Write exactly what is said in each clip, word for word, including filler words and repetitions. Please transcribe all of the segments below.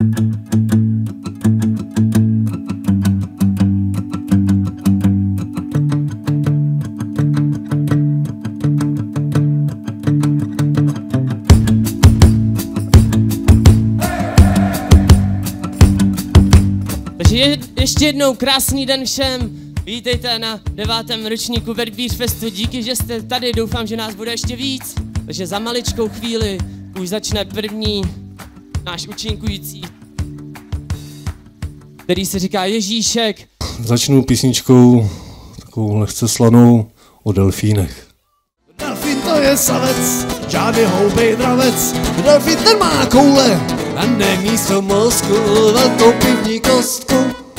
Je, ještě jednou krásný den všem, vítejte na devátém ročníku Verbíř Festu, díky, že jste tady, doufám, že nás bude ještě víc, takže za maličkou chvíli už začne první náš účinkující, který se říká Ježíšek. Začnu písničkou takovou lehce slanou o delfínech. Delfín to je savec, žádný houbej dravec, delfín ten má koule a nemísto mozku velkou pivní kostku.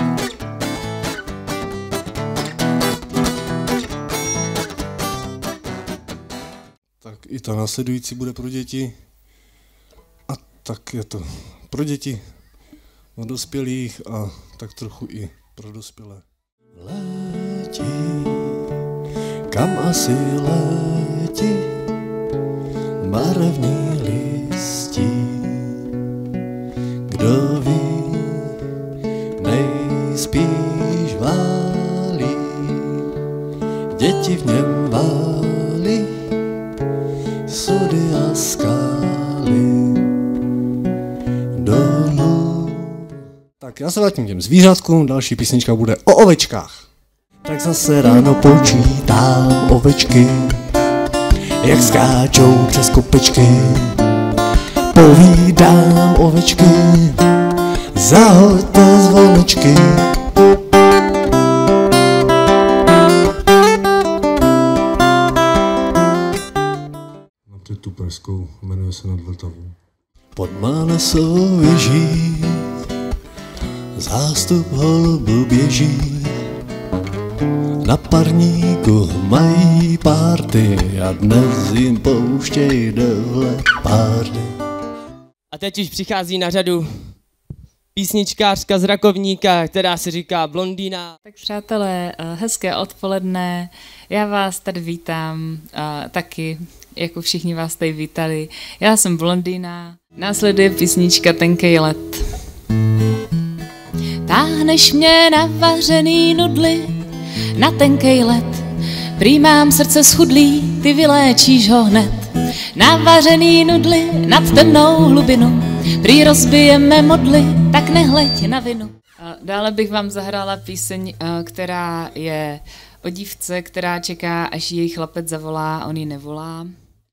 Tak i ta následující bude pro děti a tak je to pro děti, o dospělých a tak trochu i pro dospělé. Letí, kam asi letí, barevný listí. Kdo ví, nejspíš válí, děti v něm válí, sudy a skály dolů. Tak já se vrátím k těm zvířatkům, další písnička bude o ovečkách. Tak zase ráno počítám ovečky, jak skáčou přes kopečky. Povídám ovečky, zahoďte zvonečky. Napřed tu pražskou, jmenuje se Nad Vltavou. Pod Málesovou věží zástup holubů běží. Na parníku mají párty a dnes jim pouštěj dole párty. A teď už přichází na řadu písničkářka z Rakovníka, která se říká Blondýna. Tak přátelé, hezké odpoledne, já vás tady vítám uh, taky, jako všichni vás tady vítali. Já jsem Blondýna, následuje písnička Tenkej let. Táhneš mě na vařený nudly, na tenkej let, prý mám srdce schudlý, ty vyléčíš ho hned. Na vařený nudly, nad temnou hlubinu, prý rozbijeme modly, tak nehleď na vinu. Dále bych vám zahrála píseň, která je o dívce, která čeká, až její chlapec zavolá, on ji nevolá.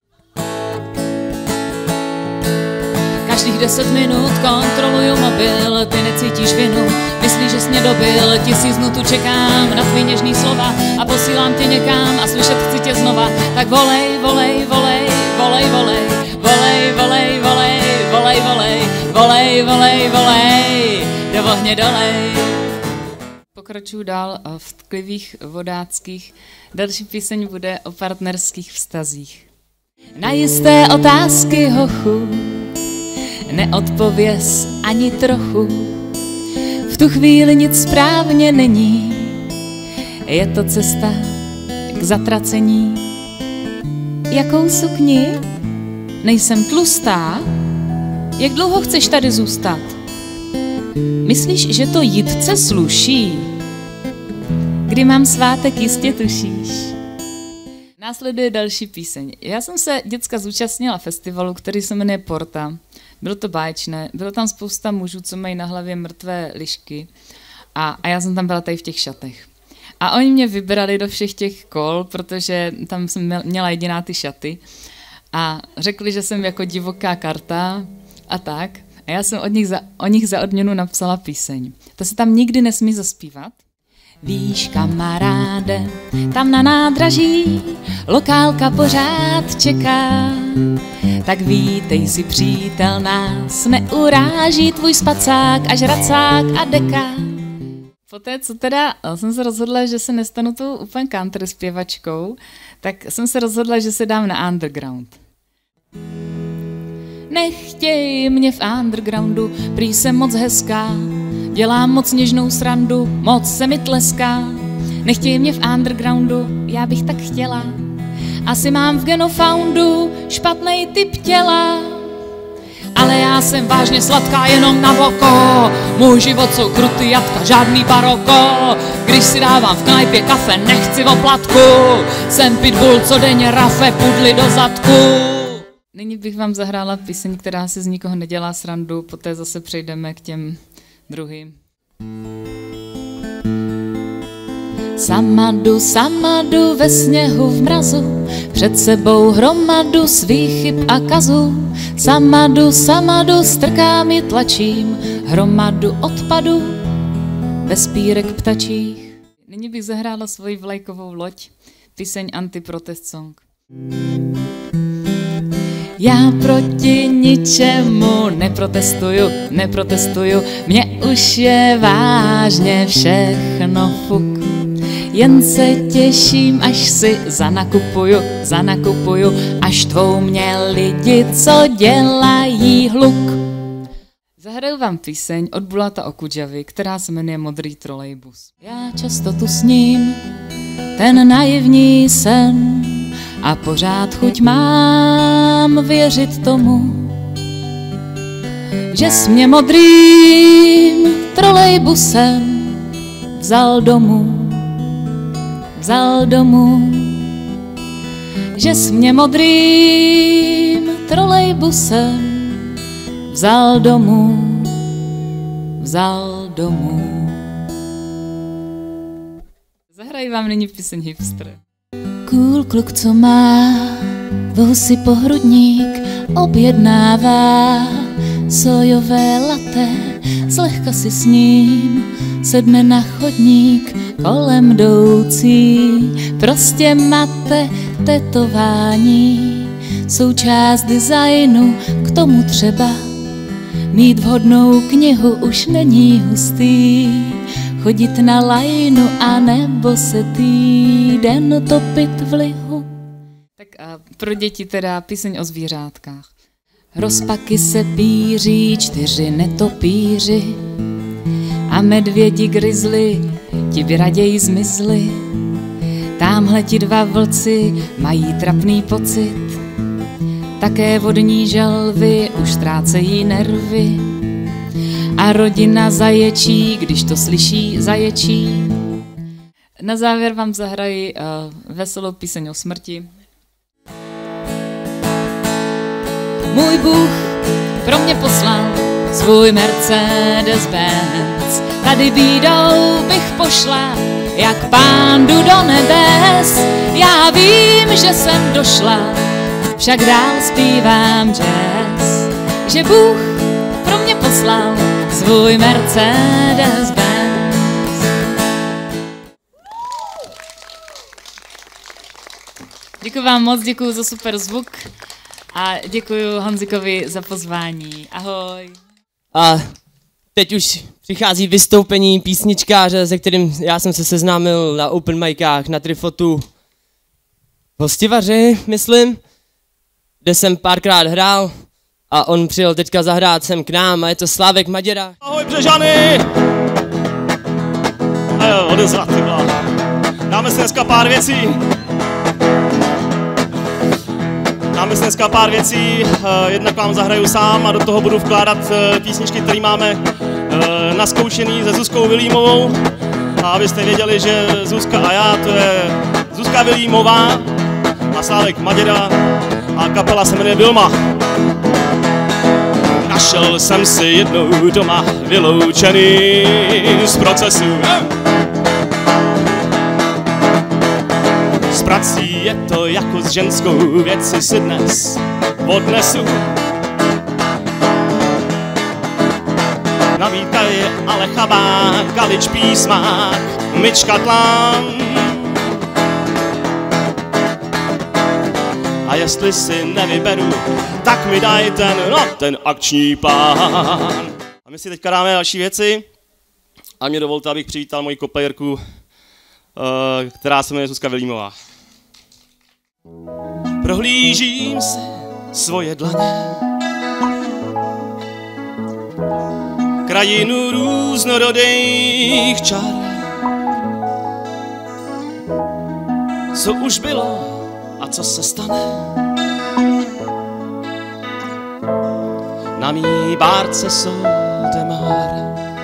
Každých deset minut kontroluju mobil, ty necítíš vinu, myslíš, že jsi mě dobil, tisíc dnů tu čekám na tvý něžný slova a posílám tě někam a slyšet chci tě znova, tak volej, volej, volej, volej, volej, volej, volej, volej, volej, volej, volej, volej, volej, do ohně dolej. Pokračuju dál v tklivých vodáckých, další píseň bude o partnerských vztazích. Na jisté otázky, hochu, neodpověz ani trochu, v tu chvíli nic správně není, je to cesta k zatracení. Jakou sukni? Nejsem tlustá? Jak dlouho chceš tady zůstat? Myslíš, že to jitce sluší? Kdy mám svátek, jistě tušíš. Následuje další píseň. Já jsem se děcka zúčastnila festivalu, který se jmenuje Porta. Bylo to báječné, bylo tam spousta mužů, co mají na hlavě mrtvé lišky a, a já jsem tam byla tady v těch šatech. A oni mě vybrali do všech těch kol, protože tam jsem měla jediná ty šaty a řekli, že jsem jako divoká karta a tak. A já jsem od nich za, o nich za odměnu napsala píseň. To se tam nikdy nesmí zaspívat. Víš, kamaráde, tam na nádraží lokálka pořád čeká. Tak vítej si, přítel, nás neuráží tvůj spacák až racák a deka. Poté, co teda jsem se rozhodla, že se nestanu tou úplně country zpěvačkou, tak jsem se rozhodla, že se dám na underground. Nechtěj mě v undergroundu, prý jsem moc hezká, dělám moc něžnou srandu, moc se mi tleská. Nechtěj mě v undergroundu, já bych tak chtěla, asi mám v genofoundu špatnej typ těla. Ale ale já jsem vážně sladká jenom na oko. Můj život jsou kruty jatka, žádný baroko. Když si dávám v knajpě kafe, nechci oplatku. Jsem pitbull, co denně rafe pudly do zadku. Nyní bych vám zahrála píseň, která si z nikoho nedělá srandu, poté zase přejdeme k těm druhým. Sama jdu, sama jdu ve sněhu v mrazu, před sebou hromadu svých chyb a kazů. Sama jdu, sama jdu, strkám ji tlačím, hromadu odpadu bez pírek ptačích. Nyní bych zahrála svoji vlajkovou loď, píseň Anti-protest song. Já proti ničemu neprotestuju, neprotestuju, mně už je vážně všechno fuk. Jen se těším, až si zanakupuju, zanakupuju, až tvou mě lidi, co dělají hluk. Zahraju vám píseň od Bulata Okudžavy, která se jmenuje Modrý trolejbus. Já často tu sním ten naivní sen a pořád chuť mám věřit tomu, že jsi mě modrým trolejbusem vzal domů. Vzal domů, že jsi mě modrým trolejbusem vzal domů, vzal domů. Zahraji vám nyní píseň Hipster. Cool kluk, co má vosy pohrudník, objednává sojové latte, zlehka si s ním sedne na chodník, kolem jdoucí, prostě mate, tetování, součást designu, k tomu třeba mít vhodnou knihu už není hustý, chodit na lajnu a nebo se týden topit v lihu. Tak a pro děti teda píseň o zvířátkách. Rozpaky se píří, čtyři netopíři a medvědi grizzly ti by raději zmizli. Támhle ti dva vlci mají trapný pocit, také vodní želvy už ztrácejí nervy. A rodina zaječí, když to slyší, zaječí. Na závěr vám zahraji uh, veselou píseň o smrti. Můj Bůh pro mě poslal svůj Mercedes-Benz. Tady bídou bych pošla, jak pándu do nebes. Já vím, že jsem došla, však dál zpívám jazz. Že Bůh pro mě poslal svůj Mercedes-Benz. Děkuji vám moc, děkuji za super zvuk a děkuji Honzikovi za pozvání. Ahoj. A teď už přichází vystoupení písničkáře, se kterým já jsem se seznámil na open micách, na Trifotu v Hostivaři, myslím, kde jsem párkrát hrál a on přijel teďka zahrát sem k nám a je to Slávek Maděra. Ahoj Břežany! A jo, odezvat ty byla. Dáme si dneska pár věcí. Dáme si dneska pár věcí, jednak vám zahraju sám a do toho budu vkládat písničky, které máme naskoušený se Zuzkou Vilímovou. A abyste věděli, že Zuzka a já, to je Zuzka Vilímová a Slávek Maděra a kapela se jmenuje Vilma. Našel jsem si jednou doma vyloučený z procesu. S prací je to jako s ženskou, věci si dnes odnesu. Navítka je ale chabák, Galič písmák, myčka tlám. A jestli si nevyberu, tak mi daj ten, no, ten akční plán. A my si teďka dáme další věci. A mě dovolte, abych přivítal moji koplerku, která se jmenuje Zuzka Vilímová. Prohlížím si svoje dlaně, krajinu různorodých čar. Co už bylo a co se stane? na mý bárce Soldemar.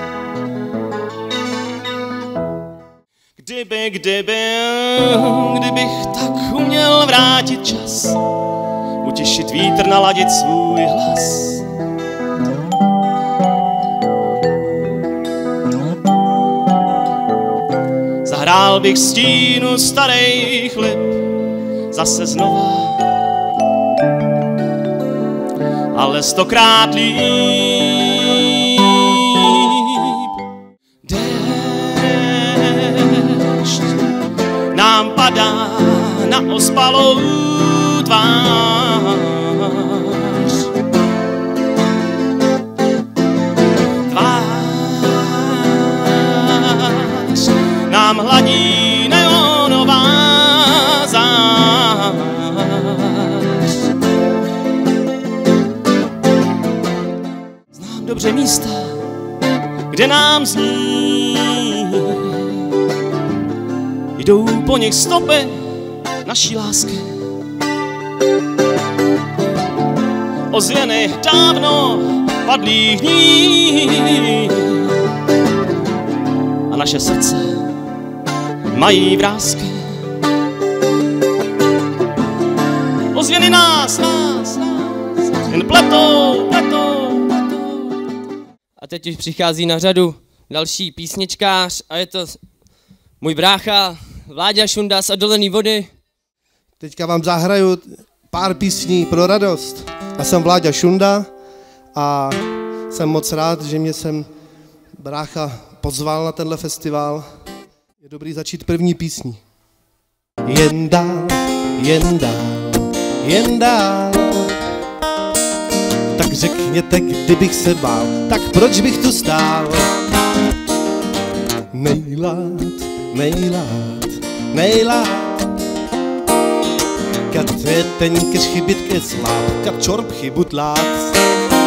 Kdyby, kdyby, kdybych tak uměl vrátit čas, utišit vítr, naladit svůj hlas. Zahrál bych stínu starých lip zase znova, ale stokrát líp. Déšť nám padá na ospalou tvář. Tvář nám hladí neonová zář. Znám dobře místa, kde nám zní, jdou po nich stopy naší lásky. Ozvěny dávno padlých dní a naše srdce mají vrásky. Ozvěny nás, nás, nás jen pletou, pletou, pletou. A teď už přichází na řadu další písničkář a je to můj brácha Vláďa Šunda z Odolený vody. Teďka vám zahraju pár písní pro radost. Já jsem Vláďa Šunda a jsem moc rád, že mě sem brácha pozval na tenhle festival. Je dobrý začít první písní. Jen dál, jen dál, jen dál. Tak řekněte, kdybych se bál, tak proč bych tu stál? Nejlát, nejlát, nejlát. Kad ten chybit ke sláp, kad čorb chybut lát.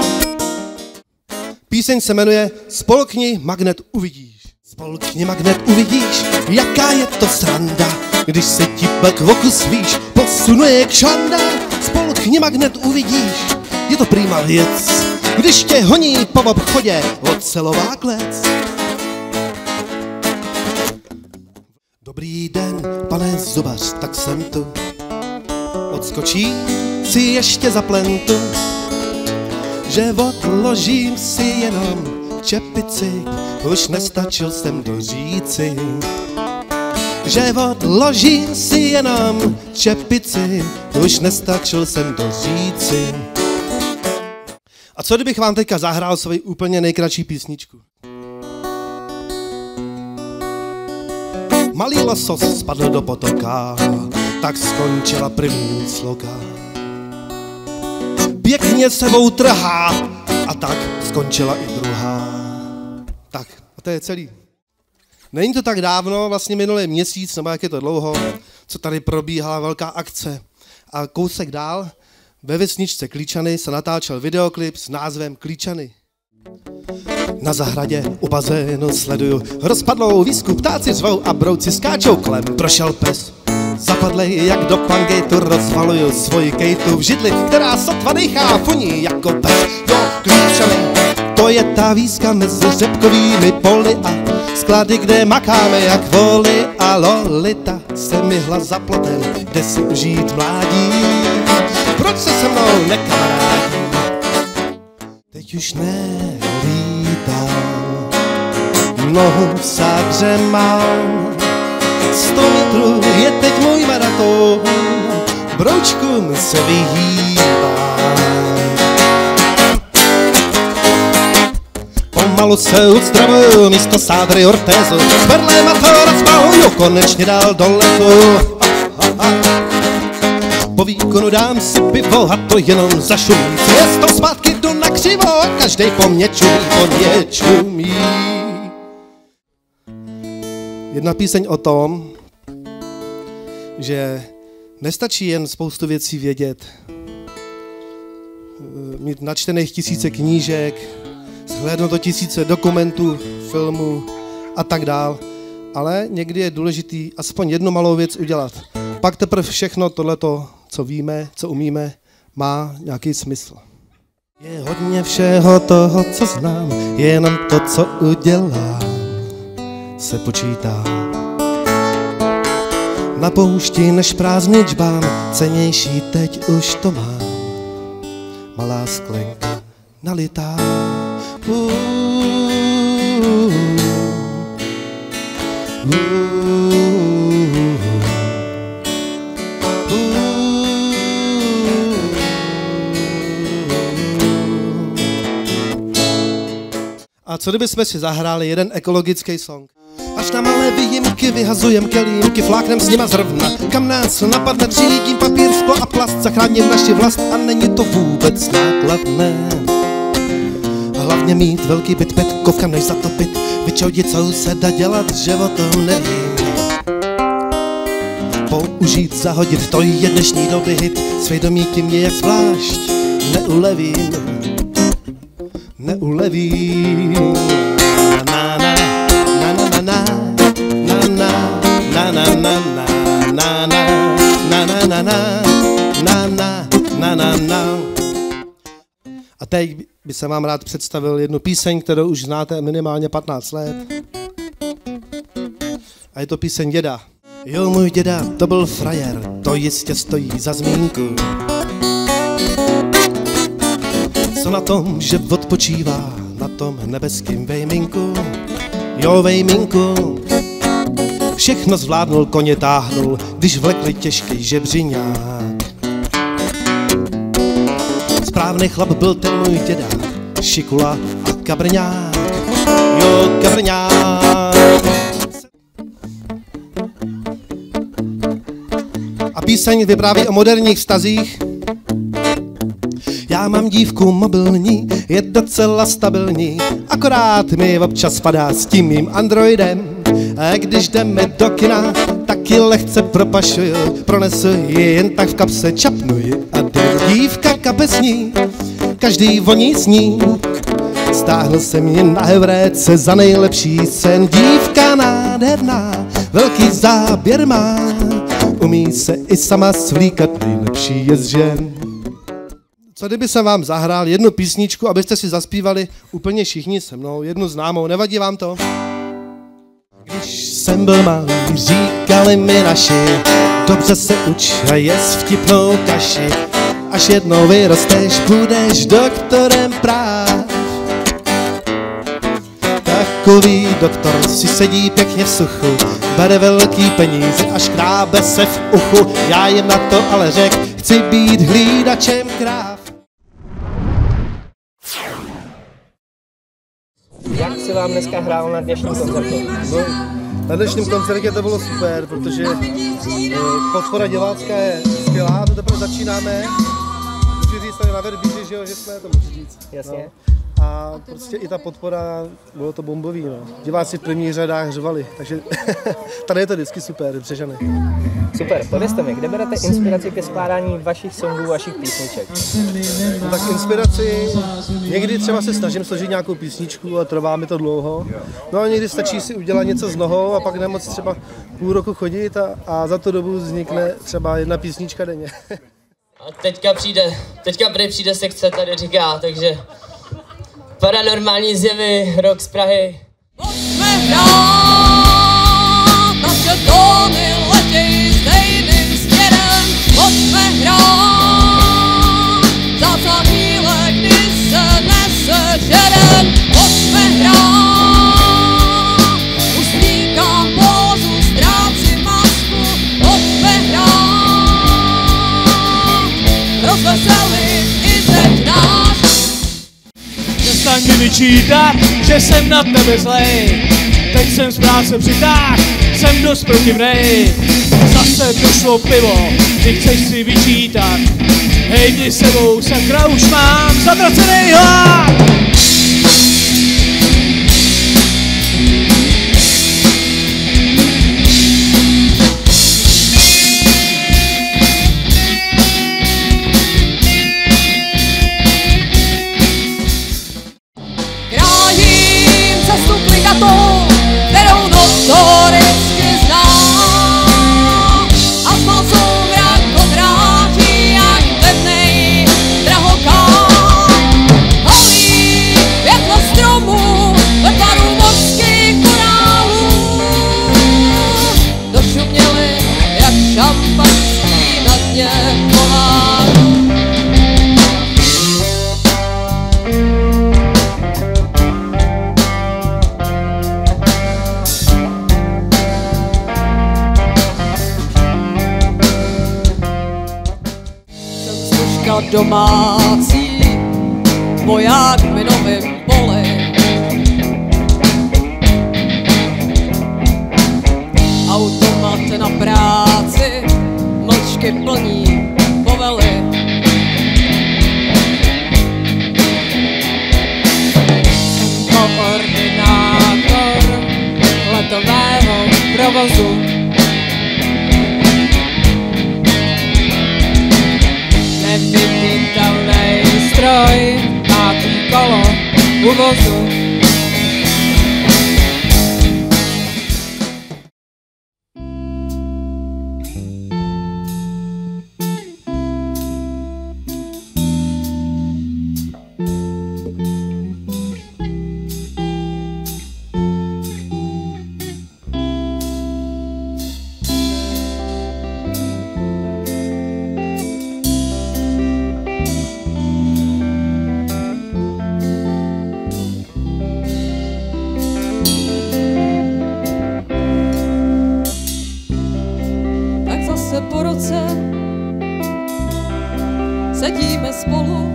Píseň se jmenuje Spolkni magnet uvidíš. Spolkni magnet uvidíš, jaká je to sranda, když se ti pak v oku svíš, posunuje kšanda. Spolkni magnet uvidíš, je to prýma věc, když tě honí po obchodě ocelová klec. Dobrý den, pane zubař, tak jsem tu. Odskočí si ještě za plentu, že odložím si jenom čepici, už nestačil jsem doříci. Že odložím si jenom čepici, už nestačil jsem doříci. A co kdybych vám teďka zahrál svoji úplně nejkratší písničku? Malý losos spadl do potoka, tak skončila první sloka. Pěkně sebou trhá a tak skončila i druhá. Tak, a to je celý. Není to tak dávno, vlastně minulý měsíc, nebo jak je to dlouho, co tady probíhala velká akce. A kousek dál, ve vesničce Klíčany se natáčel videoklip s názvem Klíčany. Na zahradě u bazénu sleduju rozpadlou výzku, ptáci zvou a brouci skáčou kolem. Prošel pes, zapadlej jak do pangejtu, rozvaluju svoji kejtu v židli, která sotva dejchá, funí jako pes. Do Klíčany, to je ta výzka mezi řepkovými poli a sklady, kde makáme jak voli. A Lolita se myhla za plotem, kde si užít mládí. Proč se se mnou nekamarádí? Teď už nelítám, nohu v sádře mám. Sto metrů je teď můj maraton, broučkům se vyhýbám. Pomalu se uzdravuju místo sádry ortézu, s berlem a to rozbaluju, konečně dál do letu. Po výkonu dám si pivo a to jenom zašumí. Cestou zpátky jdu na křivo a každej po mně čumí, po mně čumí. Jedna píseň o tom, že nestačí jen spoustu věcí vědět, mít načtených tisíce knížek, shlédnout do tisíce dokumentů, filmů a tak dál, ale někdy je důležitý aspoň jednu malou věc udělat. Pak teprve všechno tohleto, co víme, co umíme, má nějaký smysl. Je hodně všeho toho, co znám, jenom to, co udělám, se počítá. Na poušti než prázdný džbán, cenější teď už to mám. Malá sklenka nalitá. Uh, uh, A co kdybychom si zahráli jeden ekologický song? Až na malé výjimky vyhazujem kelímky, fláknem s nima zrovna. Kam nás napadne, třídím papír, sklo a plast, zachráním naši vlast a není to vůbec nákladné. Hlavně mít velký byt, pětkovka než zatopit, vyčoudit souseda, dělat, že o tom nevím. Použít, zahodit, to je dnešní doby hit, svědomí tím nějak zvlášť neulevím. Neulevím. Na na na na na na na na na na na na na na na na na na na. A teď by se vám rád představil jednu píseň, kterou už znáte minimálně patnáct let. A je to píseň děda. Jo, můj děda, to byl frajer, to jistě stojí za zmínku. Co na tom, že odpočívá na tom nebeským vejminku? Jo, vejminku. Všechno zvládnul, koně táhnul, když vlekli těžký žebřiňák. Správný chlap byl ten můj děda, šikula a kabrňák. Jo, kabrňák. A píseň vypráví o moderních vztazích. Já mám dívku mobilní, je docela stabilní, akorát mi občas spadá s tím mým androidem. A když jdeme do kina, taky lehce propašuju, pronesu ji jen tak v kapse, čapnu ji a jdu. Dívka kapesní, každý voní s ní, stáhl jsem ji na hevréce za nejlepší scén. Dívka nádherná, velký záběr má, umí se i sama svlíkat, nejlepší je z žen. Co kdyby jsem vám zahrál jednu písničku, abyste si zaspívali úplně všichni se mnou, jednu známou, nevadí vám to? Když jsem byl malý, říkali mi naši, dobře se uč a jes vtipnou kaši, až jednou vyrosteš, budeš doktorem práv. Takový doktor si sedí pěkně v suchu, bere velký peníze a škrábe se v uchu. Já jim na to ale řek, chci být hlídačem kráv. Jak se vám dneska hrálo na dnešním koncertě? No, na dnešním koncertě to bylo super, protože eh, podpora divácká je skvělá, to teprve začínáme. Můžu říct tady na Verbíři, že, jo, že jsme to můžu říct. Jasně. No. A prostě i ta podpora, bylo to bombový, no. Diváci v prvních řadách řvali, takže tady je to vždycky super, Břežany. Super, povězte mi, kde berete inspiraci ke skládání vašich songů, vašich písniček? No, tak inspiraci, někdy třeba se snažím složit nějakou písničku a trvá mi to dlouho. No a někdy stačí si udělat něco z nohou a pak nemoc třeba půl roku chodit a, a za tu dobu vznikne třeba jedna písnička denně. A teďka přijde, teďka prý přijde sekce, tady říká, takže paranormální zjevy, rock z Prahy. Pojďme hrát, naše tóny letěj stejným směrem. Pojďme hrát, za za chvíle, kdy se nese žerem. Pojďme hrát, už vznikám pózu, ztrácím masku. Pojďme hrát, rozveselit i zeď náš. Přestaň mi vyčítat, že jsem na tebe zlej. Teď jsem z práce přitáh, jsem dost protivnej. Zase došlo pivo, ty chceš si vyčítat. Hej, ty sebou sakra už mám zatracenej hlad. Kterou notoricky znám. Aspoň soumrak odráží jak pevnej drahokám. a domácí, voják v minovém poli. Automat na práci, mlčky plní povely. Koordinátor letového provozu. Neviditelný stroj, pátý kolo uvozu. Po roce sedíme spolu,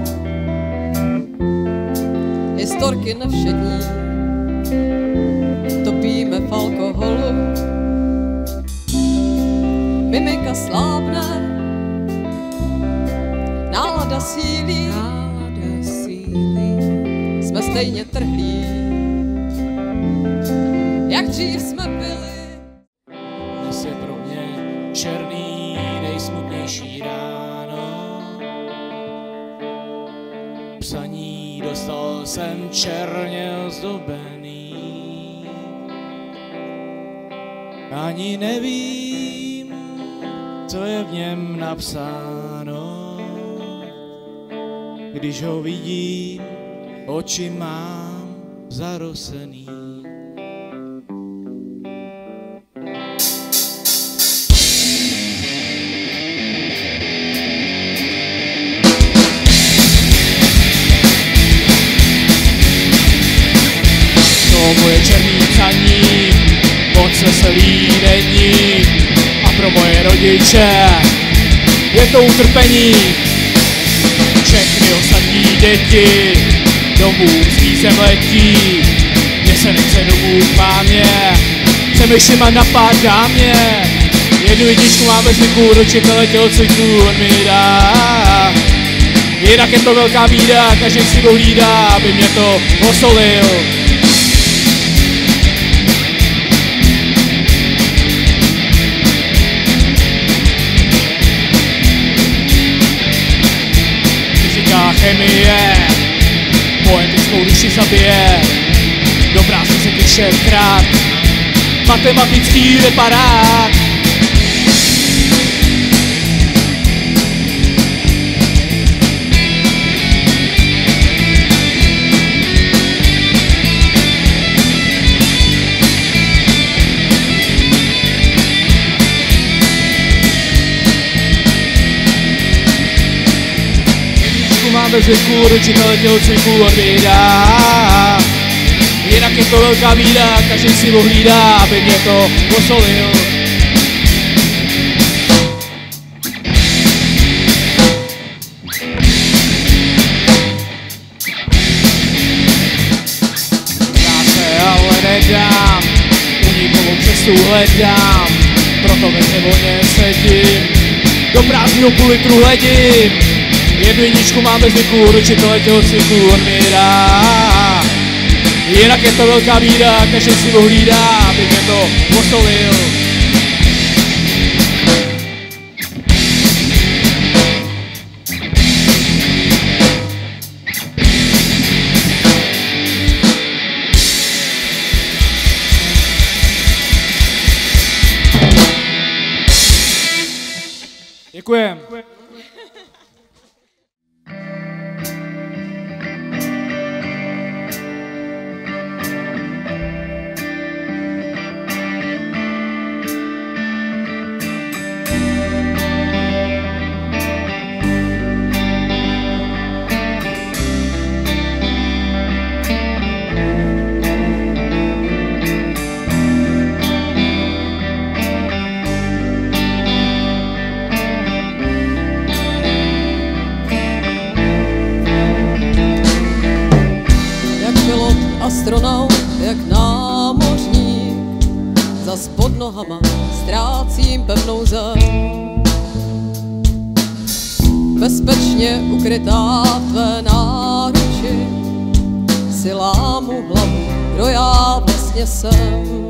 historky nevšední, topíme v alkoholu. Mimika slábne, nálada sílí, nálada sílí. Jsme stejně trhlí, jak dřív jsme byli. Dnes je pro mě černý, nejsmutnější ráno. Psaní dostal jsem černě ozdobený. Ani nevím, co je v něm napsáno. Když ho vidím, oči mám zarosený. Moje černý psaní, moc veselý není a pro moje rodiče je to utrpení. Všechny ostatní děti domů s vízem letí, mně se nechce domů k mámě, přemýšlím a napadá mě. Jednu jedničku mám ve zvyku, do čekale tělocviku on mi dá. Jinak je to velká bída, každý si ho hlídá, aby mě to osolil. Chemie, poetickou duši zabije, do práce se ti šestkrát, matematický reparát. Mám ve zvyku, do čekale tělocviku odvídá. Jinak je to velká bída, každý si ho hlídá, aby mě to osolil. Já se ale nedám, unikovou cestu hledám, proto ve voně sedím, do prázdného půl litru hledím. Jednu jedničku mám ve zvyku, do čekale tělocviku on mi dá. Jinak je to velká bída, každý si ho hlídá, aby mě to osolil. Děkujem. jak námořník, zas pod nohama ztrácím pevnou zem. Bezpečně ukrytá v tvé náruči si lámu hlavu, kdo já vlastně jsem.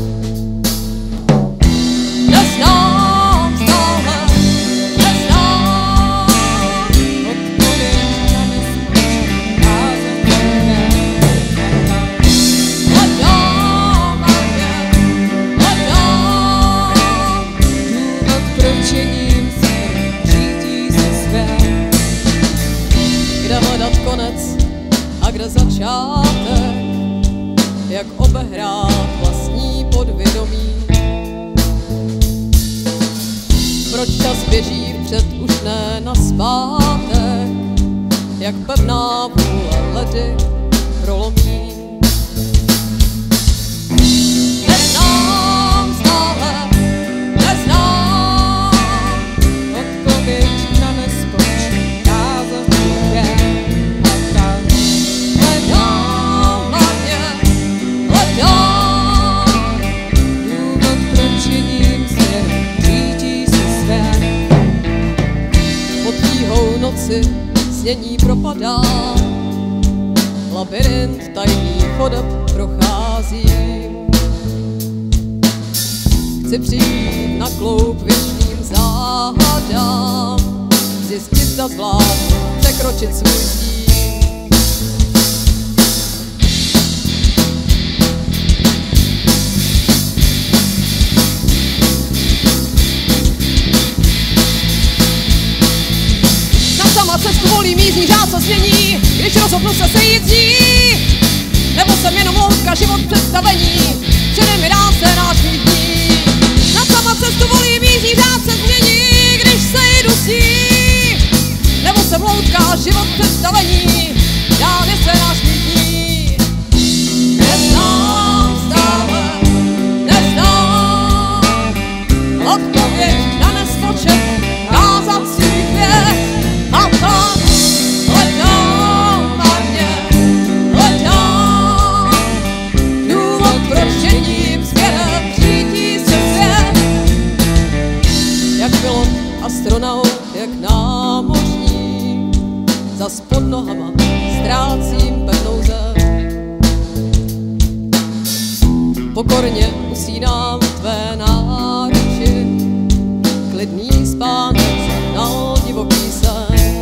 Neznám stále, neznám odpověď na nespočítané. Hledám a mě, hledám důvod, proč jiním směrem řídí se svět. Kde hledat konec a kde začátek, jak obehrát vlastní podvědomí. Proč čas běží vpřed, už ne nazpátek, jak pevná vůle ledy prolomí. Neznám stále, neznám odpověď na nespočítaný věk a tak. Hledám hlavně, hledám důvod, proč jiním směrem řídí se svět. Pod tíhou noci snění propadá, labyrint tajných chodeb procházím. Chci přijít na kloup věčným záhadám, zjistit, zda zvládnu překročit svůj stín. Sama cestu volím jízdní řád se změní, když rozhodnu se sejít z ní. Nebo jsem jenom loutka, život představení, přede mi dá se nášných dní. Na sama cestu volím jízdní řád se změní, když sejdu s ní. Nebo jsem loutka, život představení, dá mi se nášných dní. Neznám stále, neznám odpověď na nespočet kázacích věc. A tak hledám marně, hledám důvod, proč jedním směrem řídí se svět. Jak pilot, astronaut, jak námořník, zas pod nohama ztrácím pevnou zem. Pokorně usínám v tvé náruči, klidný spánek zahnal divoký sen.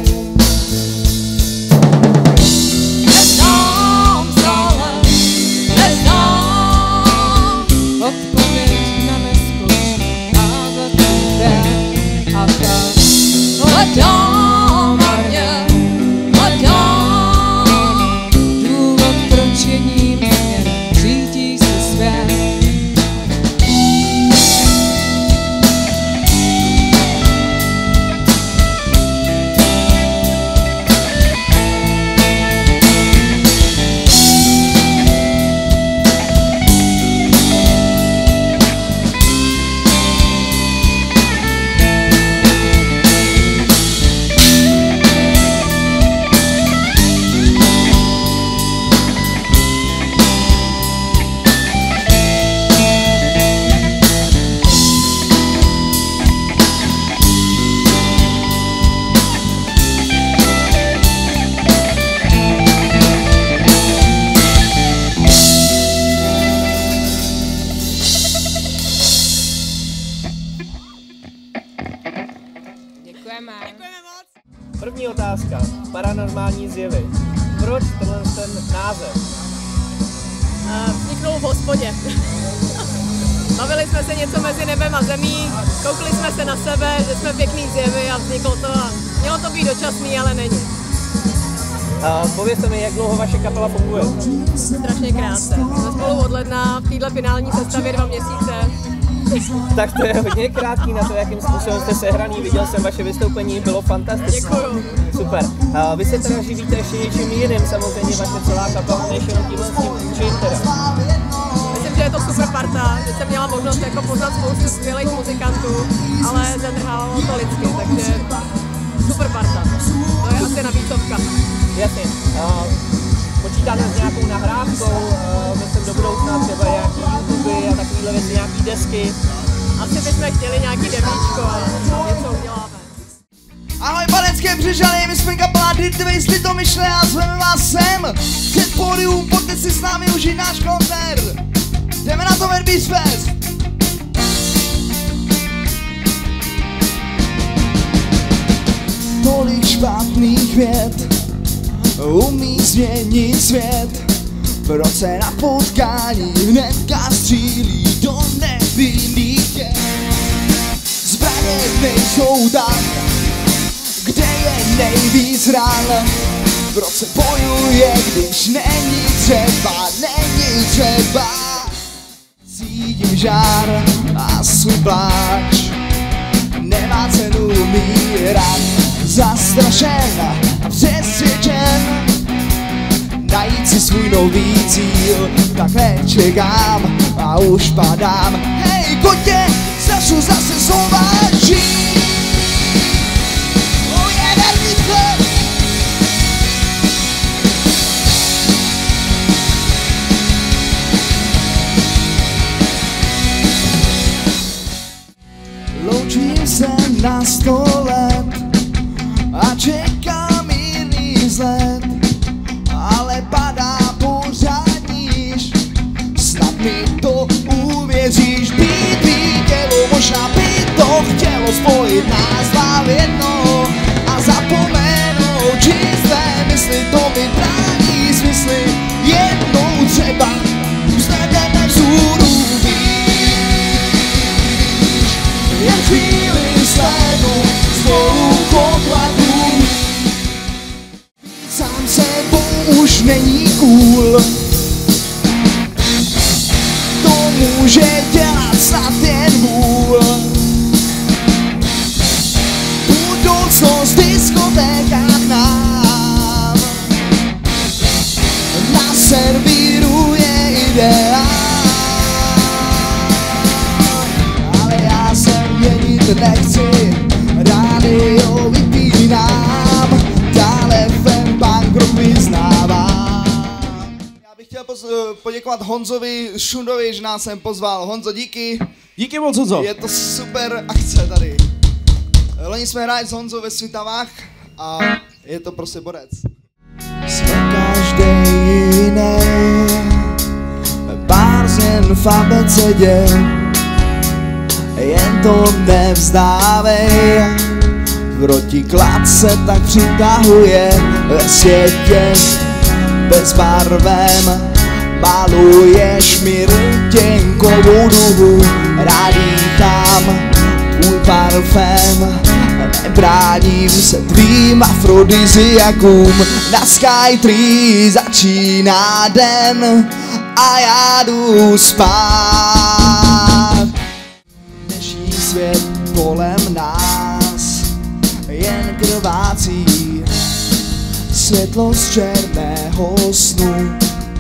Odpověď na nespočítaný věk a tak. Hledám marně, hledám důvod, proč jiním směrem řídí se svět. První otázka. Paranormální zjevy. Proč tenhle ten název? Vzniknul v hospodě. Bavili jsme se něco mezi nebem a zemí, koukli jsme se na sebe, že jsme pěkný zjevy a vzniklo to. A mělo to být dočasný, ale není. Uh, povězte mi, jak dlouho vaše kapela funguje? Strašně krátce. Jsme spolu od ledna, v této finální sestavě dva měsíce. Tak to je hodně krátký na to, jakým způsobem jste sehraný. Viděl jsem vaše vystoupení, bylo fantastické. Děkuju. Super. Uh, vy se teda živíte ještě něčím jiným, samozřejmě vaše celá kapela, než jenom tímhle s tím, čím teda? Myslím, že je to super parta, že jsem měla možnost jako poznat spoustu skvělých muzikantů, ale zadrhalo to lidsky, takže super parta. To je asi nabídkovka. Jasně. Uh, počítáte s nějakou nahrávkou, myslím do budoucna třeba nějaký YouTube a takovýhle věci, nějaký desky. Asi bychom chtěli nějaký demíčko a něco uděláme. Ahoj Panenské Břežany, my jsme kapela Dirty Waste Litomyšle a zveme vás sem před pódium, pojďte si s námi užít náš koncert. Jdeme na to Verbies Fest. Tolik špatných vět umí změnit svět. Proč se na potkání hnedka střílí do nevinných dět? Zbraně nejsou tam, kde je nejvíc ran. Proč se bojuje, když není třeba, není třeba. Cítím žár a svůj pláč, nemá cenu mírat. Zastrašen a přesvědčen najít si svůj nový cíl. Takhle čekám a už padám. Hej kotě, začnu zase znova žít. Oh yeah, Verbies Fest. Loučím se na sto let a čekám mírný vzhled, ale padá pořád níž. Snad mi to uvěříš, být vidělo, možná by to chtělo spojit nás dva v jedno a zapomenout čisté mysli, to mi brání smysly. Jednou třeba zvedeme vzhůru výš, jen chvíli slédnu spolu pokladu. Sám sebou už není cool, to může dělat snad jen vůl. Budoucnost diskotékách nám naservíruje ideál, ale já se měnit nechci, rádio vypínám, dále fem punk rock vyznávám. Já bych chtěl poděkovat Honzovi Šundovi, že nás sem pozval. Honzo, díky. Díky moc, Honzo. Je to super akce tady. Loni jsme hráli s Honzou ve Svitavách a je to prostě borec. Jsme každý jiný, pár změn v abecedě, jen to nevzdávej. Protiklad se tak přitahuje ve světě bezbarvém. Maluješ mi rtěnkovou duhu, rád dýchám tvůj parfém. Nebráním se tvým afrodiziakům, na Skytree začíná den a já jdu spát. Dnešní svět kolem nás jen krvácí, světlo z černého snu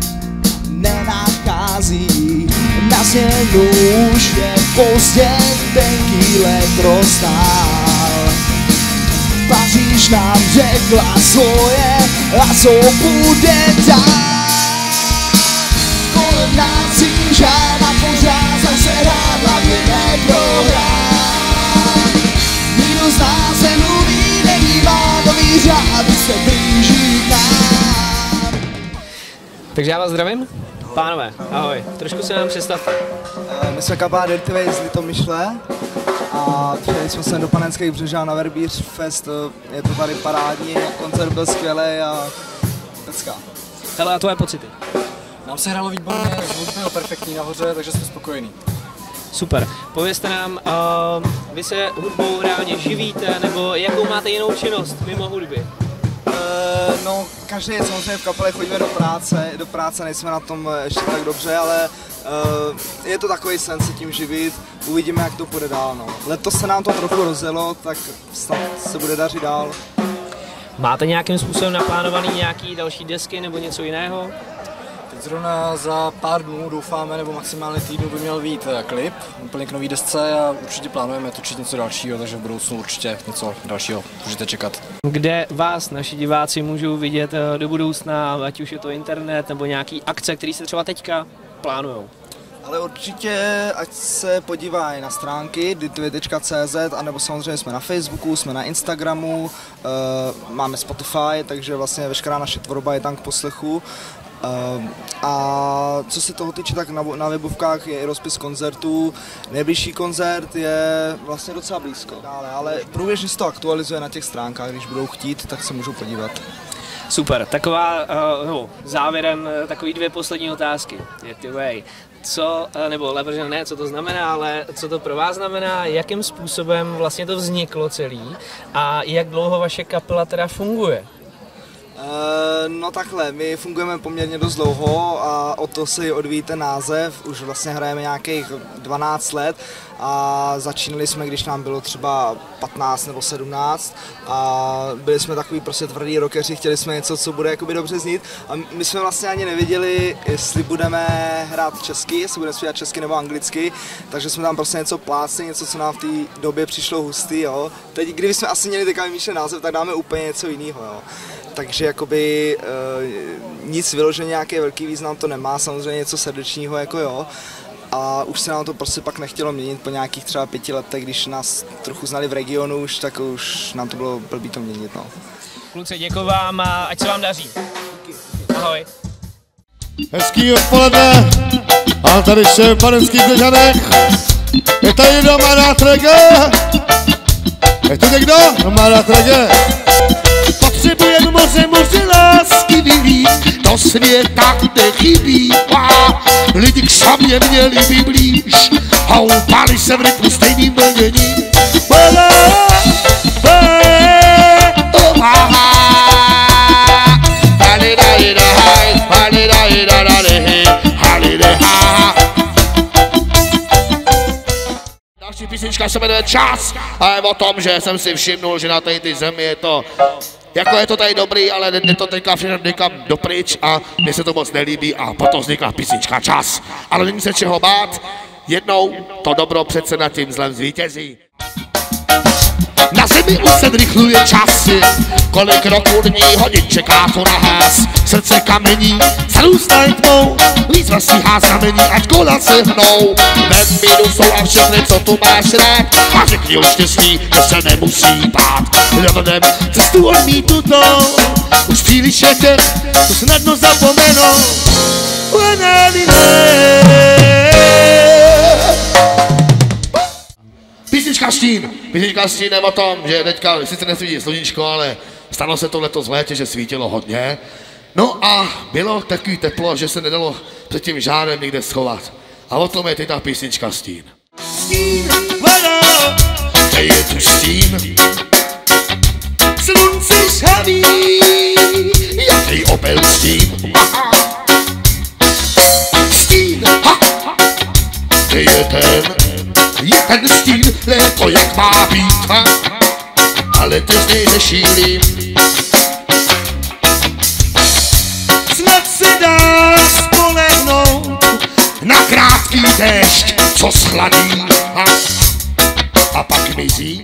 nenachází. Na směnu už je pozdě, tenký let roztál. Paříž nám řekla svoje a co bude dál. Kolem nás žádná pořád zase rád, hlavně neprohrát. Nikdo z nás se mluví, nedívá do výřádu, se blíží k nám. Takže já vás zdravím. Pánové, ahoj, trošku se nám představte. My jsme kapela Dirty Waste Litomyšle a přijeli jsme sem do Panenských Břežan na Verbies Fest. Je to tady parádní, koncert byl skvělý a pecka. Hele, a tvoje pocity? Nám se hrálo výborně, zvuk byl perfektní nahoře, takže jsme spokojení. Super. Povězte nám, uh, vy se hudbou reálně živíte, nebo jakou máte jinou činnost mimo hudby? Uh, no, každý je samozřejmě v kapele, chodíme do práce, do práce nejsme na tom ještě tak dobře, ale uh, je to takový sen se tím živit, uvidíme, jak to půjde dál. No. Letos se nám to trochu rozjelo, tak snad se bude dařit dál. Máte nějakým způsobem naplánovaný nějaký další desky nebo něco jiného? Zrovna za pár dnů doufáme, nebo maximálně týdnu by měl být klip, úplně k nový desce a určitě plánujeme točit něco dalšího, takže v budoucnu určitě něco dalšího můžete čekat. Kde vás naši diváci můžou vidět do budoucna, ať už je to internet nebo nějaký akce, které se třeba teďka plánujou? Ale určitě, ať se podívají na stránky d t v tečka c z, anebo samozřejmě jsme na Facebooku, jsme na Instagramu, uh, máme Spotify, takže vlastně veškerá naše tvorba je tam k poslechu. Uh, a co se toho týče, tak na, na webovkách je i rozpis koncertů. Nejbližší koncert je vlastně docela blízko, ale, ale průběžně se to aktualizuje na těch stránkách, když budou chtít, tak se můžou podívat. Super, taková, uh, no, závěrem takový dvě poslední otázky. Co, nebo lépe ne, co to znamená, ale co to pro vás znamená, jakým způsobem vlastně to vzniklo celý a jak dlouho vaše kapela teda funguje? No takhle, my fungujeme poměrně dost dlouho a o to si odvíjí ten název, už vlastně hrajeme nějakých dvanáct let a začínali jsme, když nám bylo třeba patnáct nebo sedmnáct a byli jsme takový prostě tvrdý rockeři, chtěli jsme něco, co bude jakoby dobře znít a my jsme vlastně ani nevěděli, jestli budeme hrát česky, jestli budeme zpívat česky nebo anglicky, takže jsme tam prostě něco plácli, něco, co nám v té době přišlo hustý, jo. Teď, kdyby jsme asi měli takový vymýšlet název, tak dáme úplně něco jiného, jo. Takže jakoby e, nic vyloženě, nějaký velký význam to nemá, samozřejmě něco srdečního, jako jo. A už se nám to prostě pak nechtělo měnit po nějakých třeba pěti letech, když nás trochu znali v regionu už, tak už nám to bylo blbý to měnit, no. Kluci, děkuji vám a ať se vám daří. Ahoj. Hezký odpoledne, a tady šéf Panenských Běžanek. Je tady doma na trege? Je tu někdo? Doma na trege. Potřebujem moře, moře lásky vylít, do světa nechybí. Lidi k sobě měli by blíž a upali se v rytmu stejným blnění. Další písnička se jmenuje Čas a je o tom, že jsem si všimnul, že na té ty zemi je to jako je to tady dobrý, ale jde to teďka všechno někam dopryč a mně se to moc nelíbí a potom vznikla písnička Čas. Ale není se čeho bát, jednou to dobro přece nad tím zlem zvítězí. Na zemi už se zrychluje časy, kolik roků dní hodin čeká to na ház. Srdce kamení, zarůstají tmou, lízva stíhá znamení, ať kola se hnou. Vem mi jsou a všechny, co tu máš rád, a řekni o štěstí, že se nemusí bát. Lidem cestu odmítu to, už příliš je těch, to snadno zapomenou. Písnička Stín. Písnička Stín je o tom, že teďka sice nesvítí sluníčko, ale stalo se to letos v létě, že svítilo hodně. No a bylo takový teplo, že se nedalo před tím žádem nikde schovat. A o tom je teď ta písnička Stín. Stín, voda, kde je tu stín? Slunce žhaví, jaký opel stín. Stín, ha, kde je ten? Je ten stín, léto jak má být, ha? Ale ty z něj nešílím. Snad se dá spolehnout na krátký déšť, co schladí, ha? A pak mizí.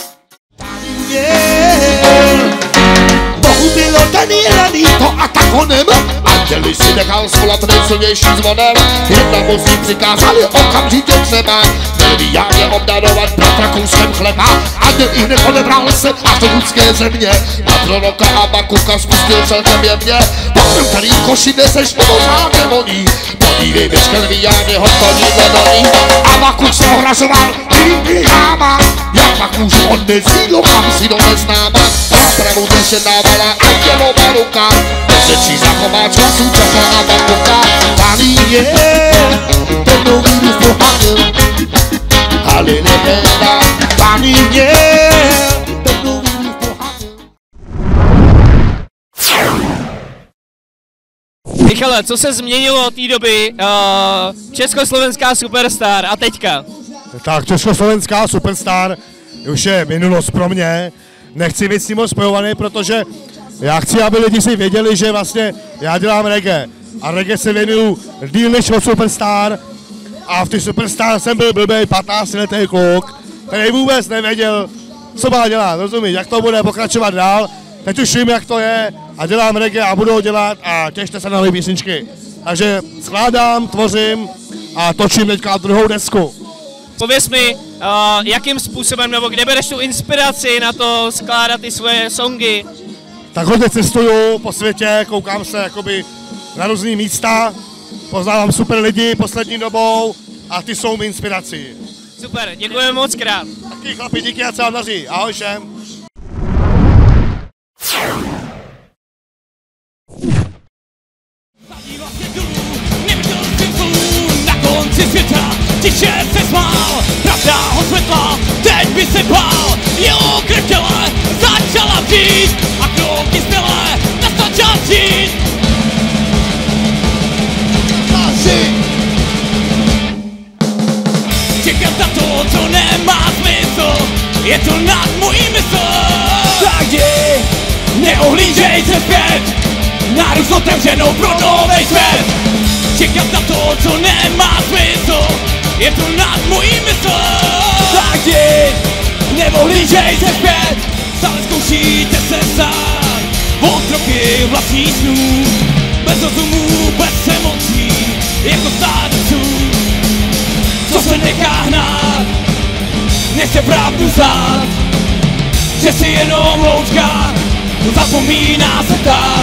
Bohu bylo Daniela líto a tak honem anděli si nechal svolat nejsilnější zvonem. Jedna mozí přikázali okamžitě třeba Melviáně obdarovat bratra kouskem chleba a den i hned odebral se až do lidské země. Na proroka Habakuka spustil celkem jemně, potom který koši neseš mimořádně voní. Podívej, běž Melviáně hospodí do ní. Habakuk se ohrazoval, ty háma, jak pak můžu odnes jídlo, kam si do neznáma. Nápravu nesedávala andělova ruka, řečí zachová času čekal Habakuka. Paní je ten nový duch pohanil, halilejeda. Paní je ten nový duch pohanil. Michale, co se změnilo od té doby? Uh, Československá superstar a teďka? Tak Československá superstar už je minulost pro mě. Nechci být s tím spojovaný, protože já chci, aby lidi si věděli, že vlastně já dělám reggae. a reggae se věnuju díl než od Superstar. A v ty Superstar jsem byl blbej patnáctiletý kluk, který vůbec nevěděl, co má dělat, rozumíš, jak to bude pokračovat dál. Teď už vím, jak to je a dělám reggae a budu ho dělat a těšte se na nové písničky. Takže skládám, tvořím a točím teďka druhou desku. Pověz mi, uh, jakým způsobem, nebo kde bereš tu inspiraci na to skládat ty svoje songy? Tak hodně cestuju po světě, koukám se jakoby na různý místa, poznávám super lidi poslední dobou a ty jsou mi inspirací. Super, děkujeme moc krát. Taky chlapi, díky a se vám daří. Ahoj všem. Na konci světa tiše se smál, pravda ho světla, teď by se bál. Jeho krev těle začala vřít a kroky zbylé nastal čas žít. Čekat na to, co nemá smysl, je to nad mojí mysl. Tak jdi, neohlížej se zpět, nárůst otevřenou pro novej svět. Čekat na to, co nemá smysl, je to nad mojí mysl. Tak jdi, neohlížej se zpět, stále zkoušíte se sám. Otroky vlastních snů, bez rozumu, bez emocí, jako stádců. Co se nechá hnát, nechce pravdu znát, že si jenom loučka, zapomíná se tak.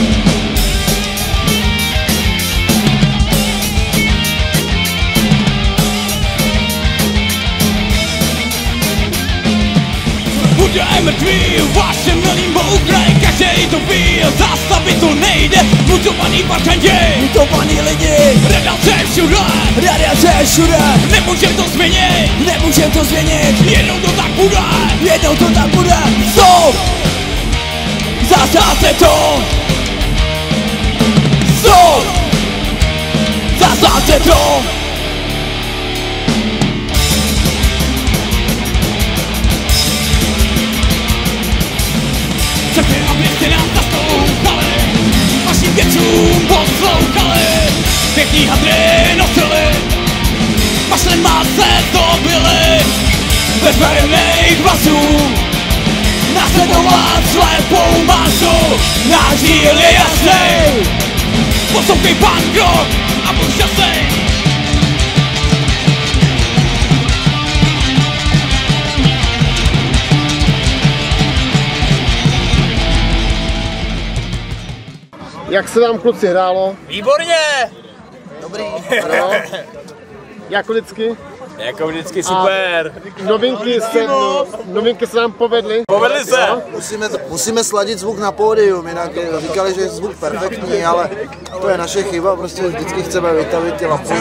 Bude mrtvý, vaše milý moudrej, každej to ví, zastavit to nejde. Mutovaný parkanti, mutovaný lidi, radace všude, radace všude. Nemůžem to změnit, nemůžem to změnit, jednou to tak bude, jednou to tak bude. Stop! Zastavte to! Stop! Zastavte to! Chcete, abyste nás naslouchali, vašim věcům poslouchali, pěkný hadry nosili, mašlema se dobili, bez barevných vlasů, následovat slepou masu, náš díl je jasný, poslouchej punk rock a buď šťastný. Jak se vám kluci hrálo? Výborně! Dobrý. No. Jako vždycky? Jako vždycky super. A novinky se, novinky se nám povedly? Povedly se. No. Musíme, musíme sladit zvuk na pódium, jinak říkali, že je zvuk perfektní, ale to je naše chyba, prostě vždycky chceme vytavit ty lampy.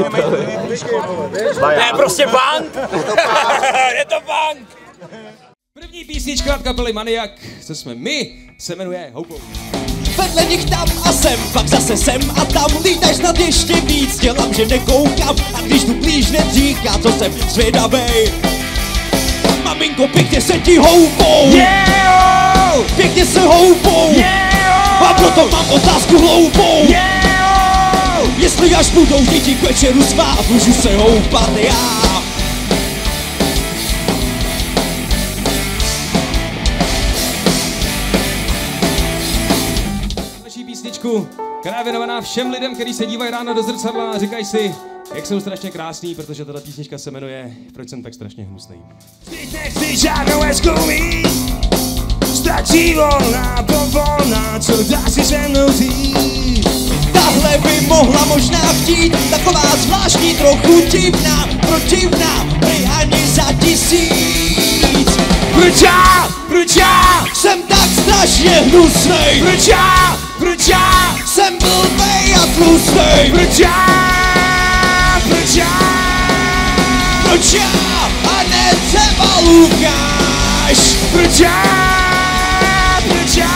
To je prostě punk! Je to punk! První písnička od kapely Maniak, co jsme my, se jmenuje Houpou. Vedle nich tam a sem, pak zase sem a tam, lítaš snad ještě víc, dělám, že nekoukám, a když tu blíž neříká, co jsem zvědavej. Maminko, pěkně se ti houpou, yeah! Pěkně se houpou, yeah! A proto mám otázku hloupou, yeah! Jestli až budou děti k večeru svát, můžu se houpat já. Která je věnovaná všem lidem, kteří se dívají ráno do zrcadla a říkají si, jak jsem strašně krásný, protože tato písnička se jmenuje Proč jsem tak strašně hnusný. Teď nechci žádnou hezkou mít, stačí volná, povolná, co dá si se mnou říct. Tahle by mohla možná chtít, taková zvláštní, trochu divná, protivná, prý ani za tisíc. Proč já, proč já, jsem tak strašně hnusnej, proč já, proč já, jsem blbej a tlustej, proč já, proč já, proč já a ne třeba Lukáš, proč já, proč já,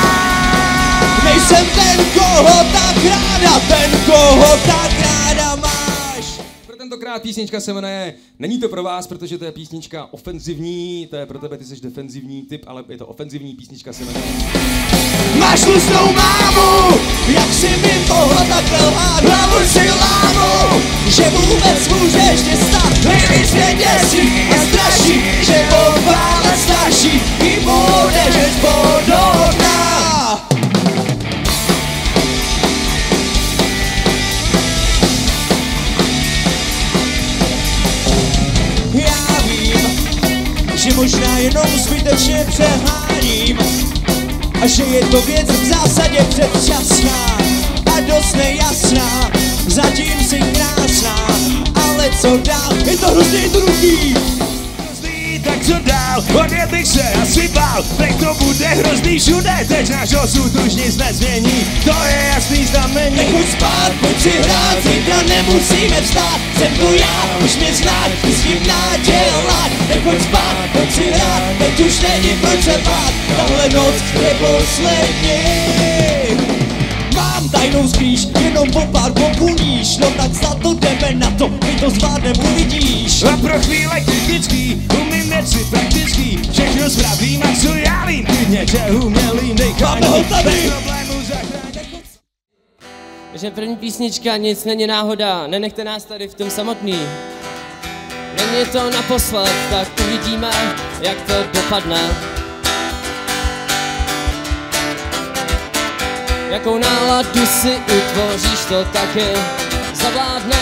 nejsem ten, koho tak ráda, ten, koho tak ráda máš. tentokrát písnička se jmenuje Není to pro vás, protože to je písnička ofenzivní, to je pro tebe, ty jsi defenzivní typ, ale je to ofenzivní písnička se jmenuje. Máš tlustnou mámu, jak si mi mohla takhle lhát, hlavu si lámu, že vůbec můžeš mě stát, nejvíc mě děsí a straší, že o vále starší i budeš podobná. Já vím, že možná jenom zbytečně přeháním a že je to věc v zásadě předčasná a dost nejasná, zatím si krásná, ale co dál, je to hrozně jednoduchý. Hrozný, tak co dál, odjet bych se asi bál, tak to bude hrozný všude, teď náš osud už nic nezmění, to je jasný znamení. Nechoď spát, pojď si hrát, zítra nemusíme vstát, jsem tu já, už mě znát, ty s tím nadělat. Nechoď spát, pojď si hrát, teď už není proč se bát, tahle noc je poslední. Mám tajnou skrýš, jenom po pár boků níž, no tak snad to jdeme na to, my to zvládnem uvidíš. A pro chvíle kritický, umím věci praktický, všechno spravím a co já vím, klidně tě umělým dechání, bez problémů zachrání. Takže první písnička, nic není náhoda, nenechte nás tady v tom samotný. Není to naposled, tak uvidíme, jak to dopadne. Jakou náladu si utvoříš, to taky zavládne.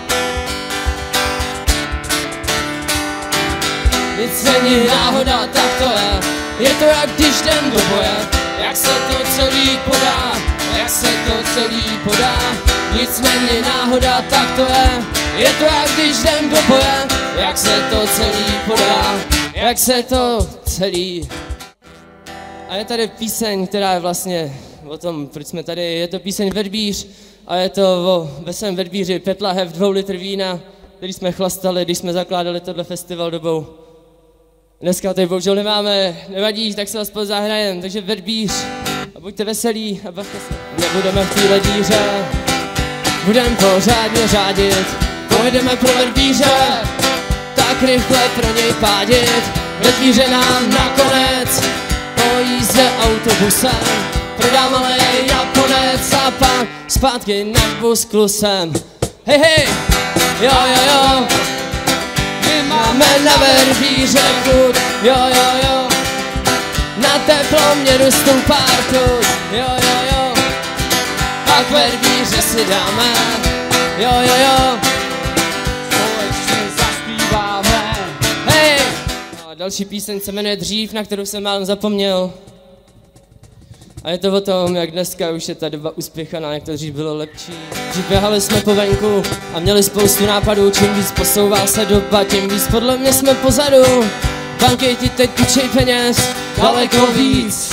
Nic není náhoda, tak to je. Je to jak když jdem do boje, jak se to celý podá, jak se to celý podá. Nic není náhoda, tak to je. Je to jak když jdem do boje, jak se to celý podá, jak se to celý. A je tady píseň, která je vlastně o tom, proč jsme tady. Je to píseň Vedbíř a je to o ve svém Vedbíři pět lahev, dvou litr vína, který jsme chlastali, když jsme zakládali tohle festival dobou. Dneska tady bohužel nemáme, nevadí, tak se vás spolu zahrajem, takže Vedbíř a buďte veselí a bavte se. Nebudeme v téhle díře, budeme pořádně řádit, pojedeme pro Vedbíře, tak rychle pro něj pádit. Vedbíře nám nakonec pojízde autobusem, prodám ale Japonec a pak zpátky na vůz klusem. Hej, hej, jo, jo, jo, my máme na Vedbíře chuť, jo, jo, jo, na teploměru pár kut, jo, jo, jo, pak Vedbíře si dáme, jo, jo, jo, společně zaspíváme, hej. No a další píseň se jmenuje Dřív, na kterou jsem málem zapomněl. A je to o tom, jak dneska už je ta doba uspěchaná, jak to dřív bylo lepší. Dřív běhali jsme po venku a měli spoustu nápadů, čím víc posouvá se doba, tím víc podle mě jsme pozadu. Banky ti teď půjčej peněz, daleko víc.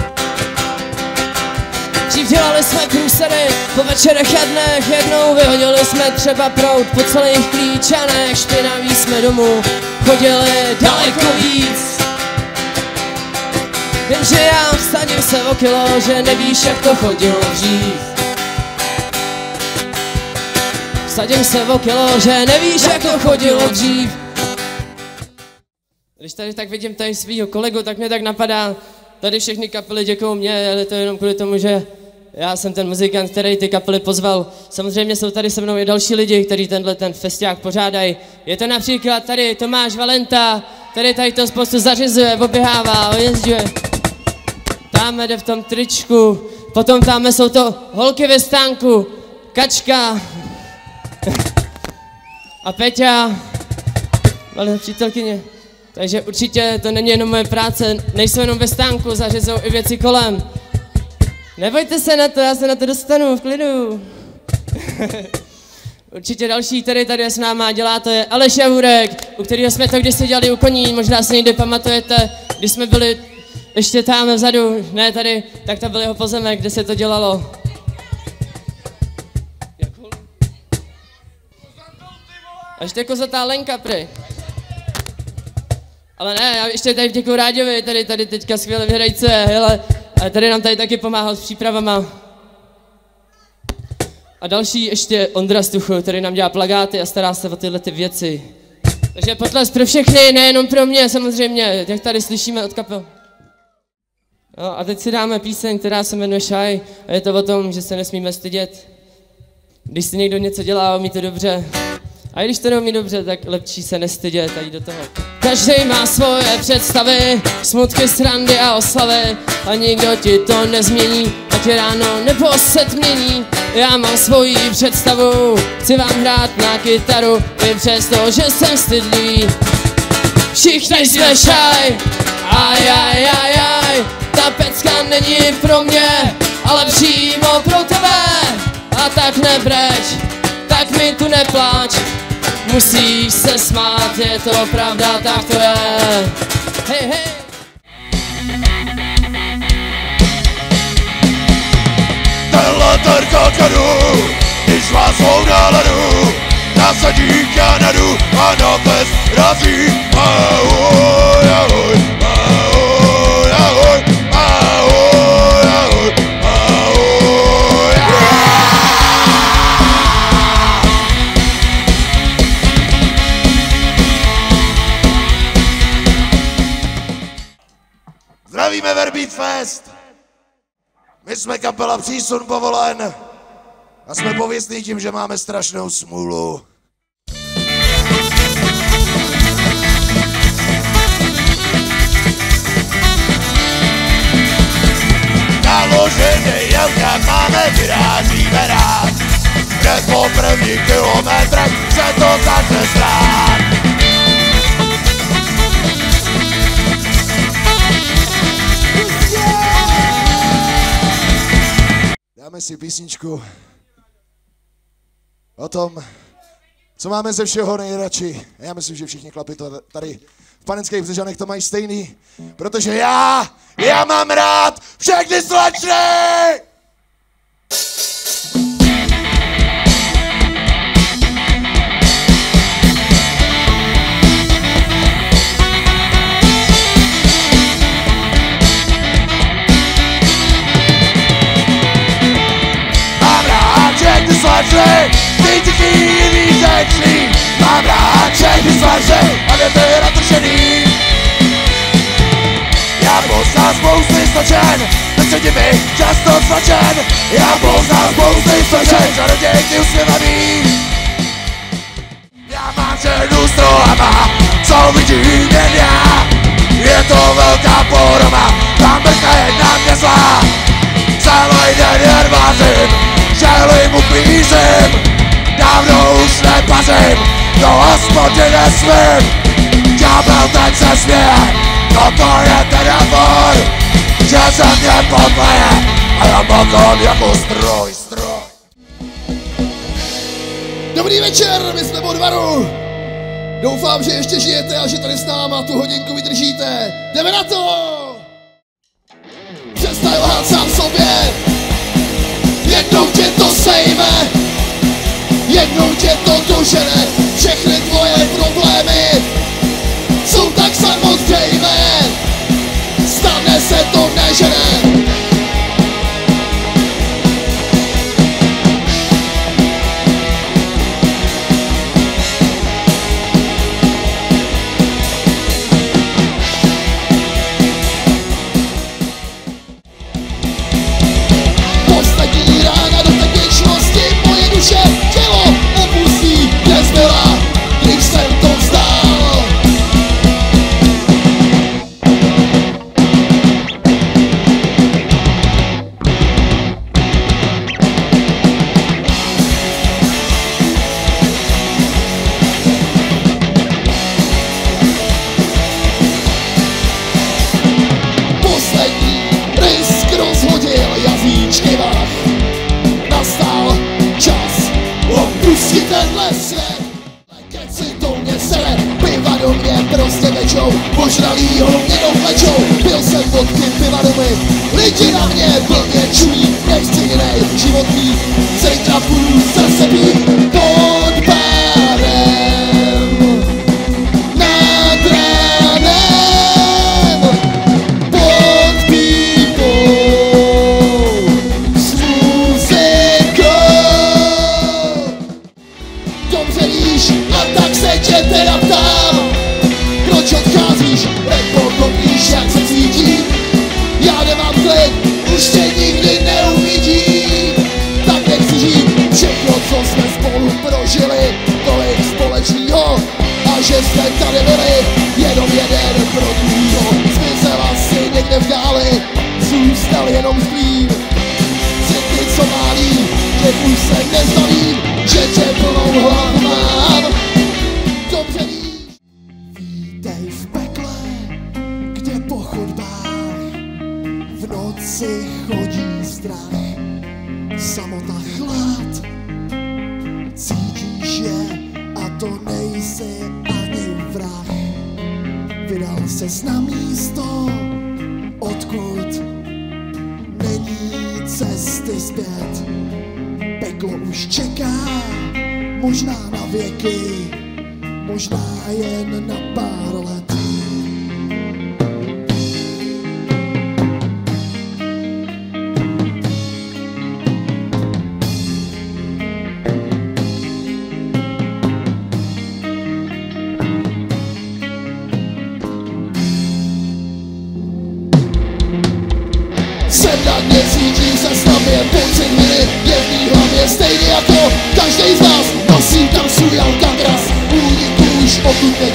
Dřív dělali jsme průsady, po večerech a dnech, jednou vyhodili jsme třeba proud po celých Klíčanech, špinaví jsme domů chodili daleko víc. Jenže já vsadím se o kilo, že nevíš, jak to chodilo dřív. Vsadím se o kilo, že nevíš, jak to chodilo dřív. Když tady tak vidím tady svýho kolegu, tak mě tak napadá, tady všechny kapely děkují mě, ale to jenom kvůli tomu, že já jsem ten muzikant, který ty kapely pozval. Samozřejmě jsou tady se mnou i další lidi, kteří tenhle ten festiák pořádají. Je to například tady Tomáš Valenta, který tady to spoustu zařizuje, oběhává, ojezduje. Táme jde v tom tričku, potom táme jsou to holky ve stánku, Kačka a Peťa, ale přítelkyně. Takže určitě to není jenom moje práce, nejsou jenom ve stánku, zařizou i věci kolem. Nebojte se na to, já se na to dostanu v klidu. Určitě další, který tady s náma dělá, to je Aleš Javurek, u kterého jsme to kdysi dělali u koní, možná si někdy pamatujete, když jsme byli ještě tam vzadu, ne tady, tak to byl jeho pozemek, kde se to dělalo. A ještě kozatá Lenka, prej. Ale ne, já ještě tady děkuju Ráďovi, tady, tady teďka skvěle vyhrajce, hele, a tady nám tady taky pomáhal s přípravama. A další ještě Ondra Stuchl, který nám dělá plakáty a stará se o tyhle ty věci. Takže potlesk pro všechny, nejenom pro mě samozřejmě, jak tady slyšíme od kapel. No, a teď si dáme píseň, která se jmenuje Shy a je to o tom, že se nesmíme stydět. Když si někdo něco dělá a umí to dobře, a i když to neumí dobře, tak lepší se nestydět a jít do toho. Každý má svoje představy, smutky, srandy a oslavy a nikdo ti to nezmění, ať je ráno nebo se tmění. Já mám svoji představu, chci vám hrát na kytaru, i přesto, že jsem stydlivý. Všichni jsme shy, aj, aj, aj, aj. Ta pecka není pro mě, ale přímo pro tebe. A tak nebreč, tak mi tu nepláč, musíš se smát, je to pravda, tak to je. Hej, hej. Tenhle ten kakadu, když má svou náladu, nasadí Kanadu a na pes razí. Ahoj, ahoj, ahoj, ahoj, ahoj, ahoj, ahoj, Zdravíme Verbeat Fest! My jsme kapela Přísun povolen a jsme pověstní tím, že máme strašnou smůlu. Naložený jelka máme, vyrážíme rád. Hned po prvních kilometrech se to začne strát. Dáme si písničku o tom, co máme ze všeho nejradši. Já myslím, že všichni chlapi to tady v Panenských Břežanech to mají stejný, protože já, já mám rád všechny slečny! Slečny, ty tichý, výtečný. Mám rád všechny slečny a mě ty natrčený. Já poznám spousty slečen, necítím mi často slečen. Já poznám spousty slečen, čarodějky usměvaný. Já mám ženu s nohama, co vidím jen já. Je to velká poroma, tam brzka jedna mě zlá. Celý den jen vařím, žehli mu pízím, dávno už nepařím, do hospody nesmím. Ďábel teď se směje, toto je ten amor, že se mě podleje a já makám jako stroj, stroj. Dobrý večer, my jsme Bodvaru. Doufám, že ještě žijete a že tady s náma tu hodinku vydržíte. Jdeme na to! Přestaň lhát sám sobě. Jednou tě to sejme, jednou tě to dožene. Všechny tvoje problémy jsou tak samozřejmé, stane se to nežene. Tělo opustí, nezbyla, když jsem to vzdál. Poslední risk rozhodil jazyčky vach. Nastal čas opustit tenhle svět. Keci to mě sere, piva do mě prostě večou, požralýho mě dovlečou. Byl jsem vodky piva domy, lidi na mě blbě čují. Nechci jinej život mít, zítra půjdu srdce být pod barem, nad ránem, pod pípou, s muzikou. že jsme tady byli, jenom jeden pro druhýho. Zmizel asi někde v dáli, zůstal jenom zlým. City, co málí, že už se nezbavím, že tě plnou hlavu mám. Dobře víš, vítej v pekle, kde po chodbách v noci chodí strach, samota, chlad, cítíš je a to nejsi ani vrah. Vydal ses na místo, odkud není cesty zpět. Peklo už čeká, možná na věky, možná jen na pár let. Jsem na dně, cítím se snadně, pocit viny je v mý hlavě stejný jako každý z vás. Nosím tam svůj Alcatraz, únik už odtud